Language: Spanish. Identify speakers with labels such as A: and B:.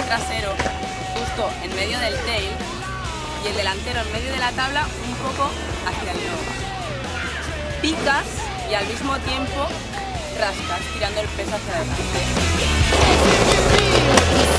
A: trasero justo en medio del tail y el delantero en medio de la tabla un poco hacia el lomo. Picas y al mismo tiempo rascas, tirando el peso hacia adelante.